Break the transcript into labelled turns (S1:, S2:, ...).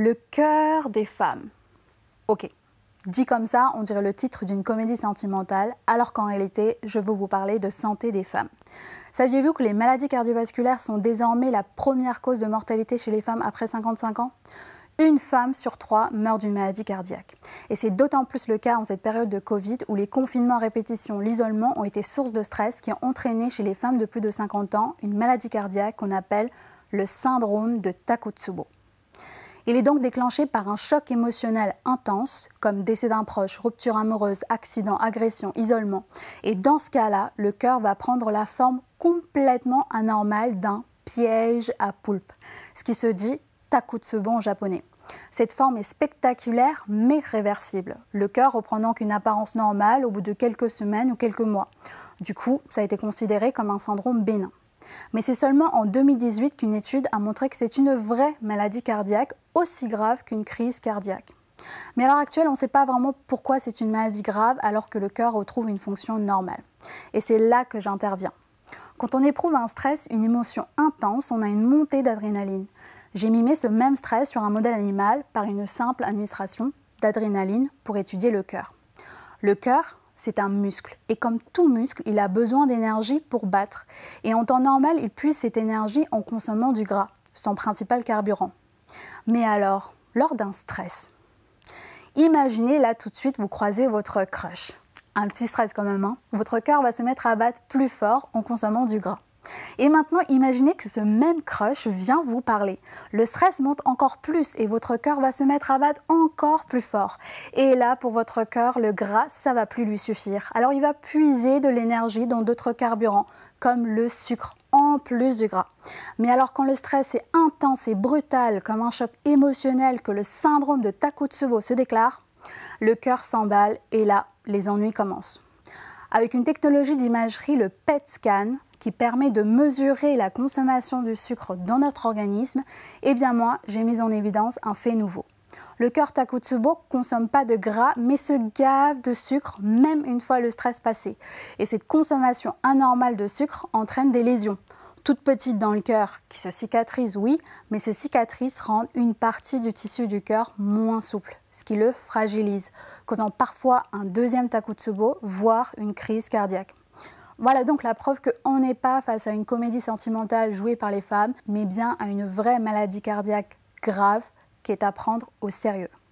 S1: Le cœur des femmes. Ok, dit comme ça, on dirait le titre d'une comédie sentimentale, alors qu'en réalité, je veux vous parler de santé des femmes. Saviez-vous que les maladies cardiovasculaires sont désormais la première cause de mortalité chez les femmes après 55 ans ? Une femme sur 3 meurt d'une maladie cardiaque. Et c'est d'autant plus le cas en cette période de Covid où les confinements à répétition, l'isolement ont été source de stress qui ont entraîné chez les femmes de plus de 50 ans une maladie cardiaque qu'on appelle le syndrome de Takotsubo. Il est donc déclenché par un choc émotionnel intense, comme décès d'un proche, rupture amoureuse, accident, agression, isolement. Et dans ce cas-là, le cœur va prendre la forme complètement anormale d'un piège à poulpe, ce qui se dit Takotsubo en japonais. Cette forme est spectaculaire mais réversible. Le cœur reprend donc une apparence normale au bout de quelques semaines ou quelques mois. Du coup, ça a été considéré comme un syndrome bénin. Mais c'est seulement en 2018 qu'une étude a montré que c'est une vraie maladie cardiaque, aussi grave qu'une crise cardiaque. Mais à l'heure actuelle, on ne sait pas vraiment pourquoi c'est une maladie grave alors que le cœur retrouve une fonction normale. Et c'est là que j'interviens. Quand on éprouve un stress, une émotion intense, on a une montée d'adrénaline. J'ai mimé ce même stress sur un modèle animal par une simple administration d'adrénaline pour étudier le cœur. Le cœur, c'est un muscle. Et comme tout muscle, il a besoin d'énergie pour battre. Et en temps normal, il puise cette énergie en consommant du gras, son principal carburant. Mais alors, lors d'un stress, imaginez là tout de suite, vous croisez votre crush. Un petit stress quand même, hein ? Votre cœur va se mettre à battre plus fort en consommant du gras. Et maintenant, imaginez que ce même crush vient vous parler. Le stress monte encore plus et votre cœur va se mettre à battre encore plus fort. Et là, pour votre cœur, le gras, ça ne va plus lui suffire. Alors, il va puiser de l'énergie dans d'autres carburants, comme le sucre, en plus du gras. Mais alors, quand le stress est intense et brutal, comme un choc émotionnel que le syndrome de Takotsubo se déclare, le cœur s'emballe et là, les ennuis commencent. Avec une technologie d'imagerie, le PET scan, qui permet de mesurer la consommation du sucre dans notre organisme, eh bien moi, j'ai mis en évidence un fait nouveau. Le cœur Takotsubo ne consomme pas de gras, mais se gave de sucre, même une fois le stress passé. Et cette consommation anormale de sucre entraîne des lésions, toutes petites dans le cœur, qui se cicatrisent, oui, mais ces cicatrices rendent une partie du tissu du cœur moins souple, ce qui le fragilise, causant parfois un deuxième Takotsubo, voire une crise cardiaque. Voilà donc la preuve qu'on n'est pas face à une comédie sentimentale jouée par les femmes, mais bien à une vraie maladie cardiaque grave qui est à prendre au sérieux.